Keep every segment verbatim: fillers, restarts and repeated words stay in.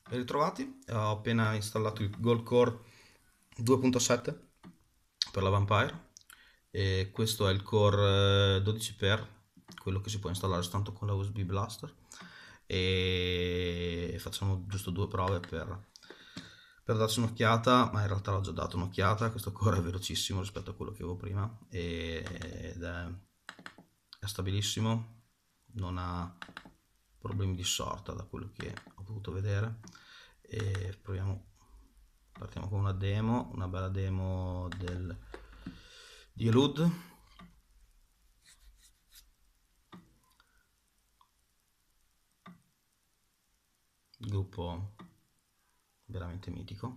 Ben ritrovati, ho appena installato il Gold Core due punto sette per la Vampire e questo è il core eh, dodici per, quello che si può installare soltanto con la U S B Blaster, e facciamo giusto due prove per, per darci un'occhiata, ma in realtà l'ho già dato un'occhiata. Questo core è velocissimo rispetto a quello che avevo prima ed è, è stabilissimo, non ha problemi di sorta da quello che ho potuto vedere. E proviamo, partiamo con una demo, una bella demo del, di Elude. Gruppo veramente mitico.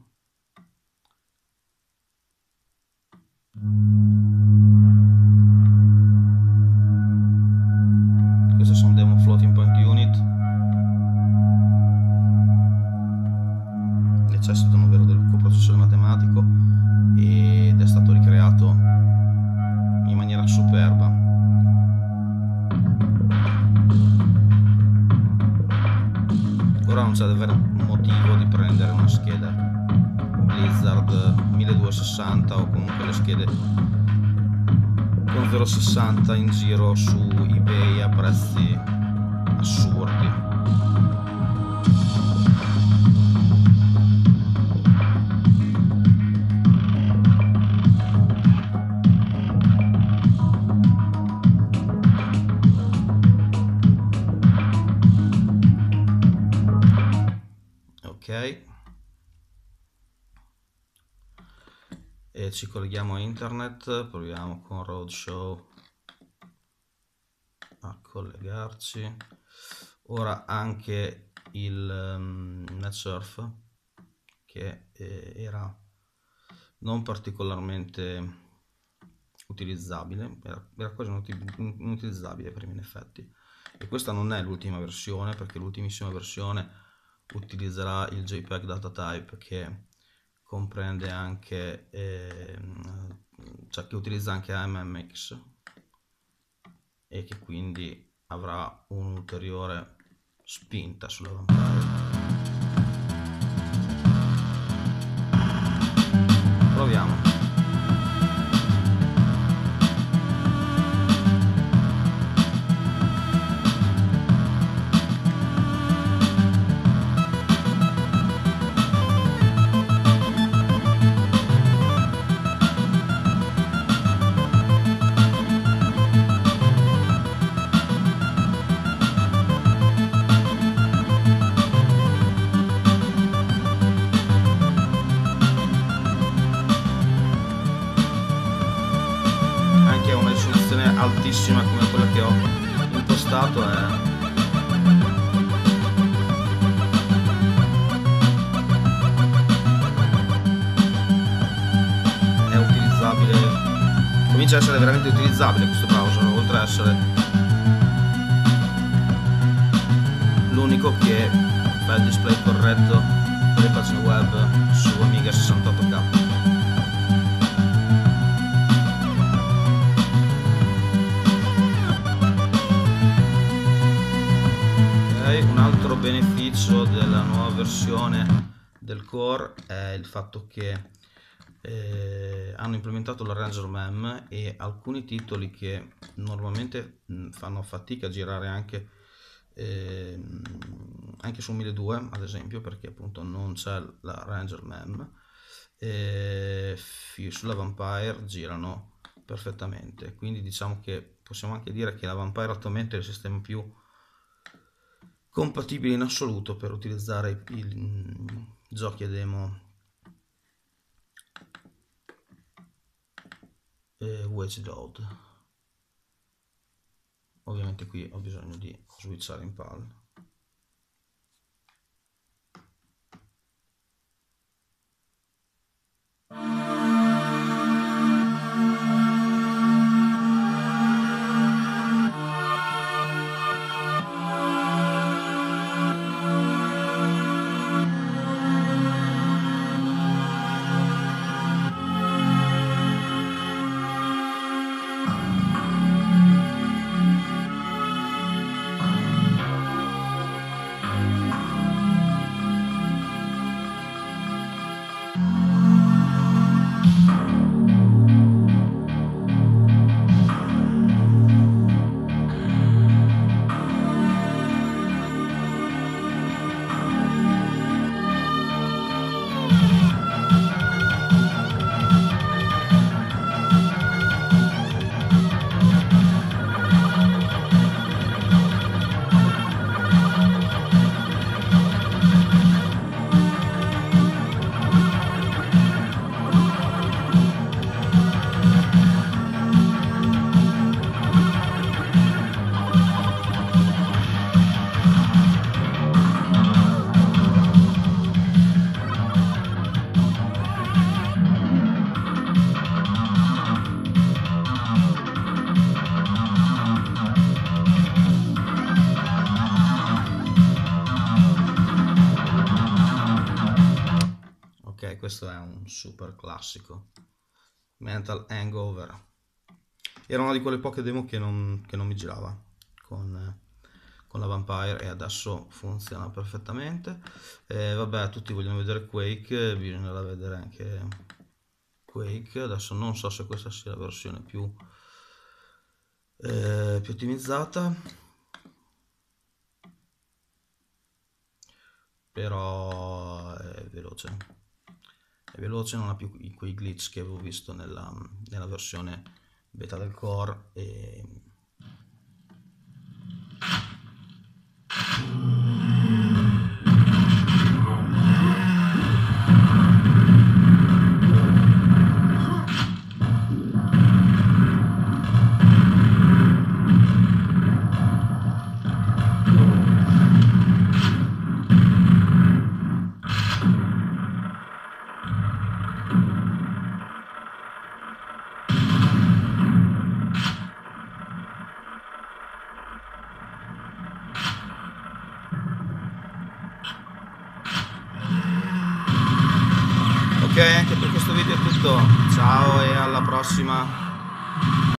Queste sono demo floating point unit, necessitano davvero del coprocessore matematico ed è stato ricreato in maniera superba. Ora non c'è davvero motivo di prendere una scheda Blizzard milleduecentosessanta o comunque le schede con zero virgola sessanta in giro su eBay a prezzi assurdi. Ok, e ci colleghiamo a internet, proviamo con Roadshow a collegarci. Ora anche il um, NetSurf, che eh, era non particolarmente utilizzabile, era, era quasi inutilizzabile per me in effetti, e questa non è l'ultima versione, perché l'ultimissima versione utilizzerà il JPEG data type, che comprende anche eh, cioè che utilizza anche A M M X e che quindi avrà un'ulteriore spinta sulla Vampire. Proviamo. Anche una risoluzione altissima come quella che ho impostato è è utilizzabile, comincia a essere veramente utilizzabile questo browser, oltre ad essere l'unico che fa il display corretto per le pagine web su Amiga sessantotto K. Un altro beneficio della nuova versione del core è il fatto che eh, hanno implementato l'Arranger M E M, e alcuni titoli che normalmente mh, fanno fatica a girare anche, eh, anche su milleduecento ad esempio, perché appunto non c'è l'Arranger M E M, e sulla Vampire girano perfettamente. Quindi diciamo che possiamo anche dire che la Vampire attualmente è il sistema più compatibile in assoluto per utilizzare i, i giochi e demo eh, Wedge Load. Ovviamente qui ho bisogno di switchare in PAL. questo è un super classico. Mental Hangover. Era una di quelle poche demo che non, che non mi girava con, con la Vampire, e adesso funziona perfettamente. E vabbè, tutti vogliono vedere Quake, bisognerà vedere anche Quake. Adesso non so se questa sia la versione più, eh, più ottimizzata, però è veloce. È veloce, non ha più quei glitch che avevo visto nella, nella versione beta del core. E ok, anche per questo video è tutto. Ciao e alla prossima.